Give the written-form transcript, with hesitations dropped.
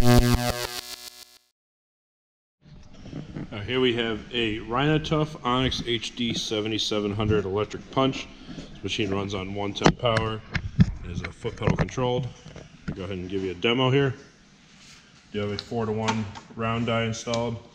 Here we have a Rhin-O-Tuff Onyx HD-7700 electric punch. This machine runs on 110 power. It is a foot pedal controlled. I'll go ahead and give you a demo here. You have a 4-to-1 round die installed.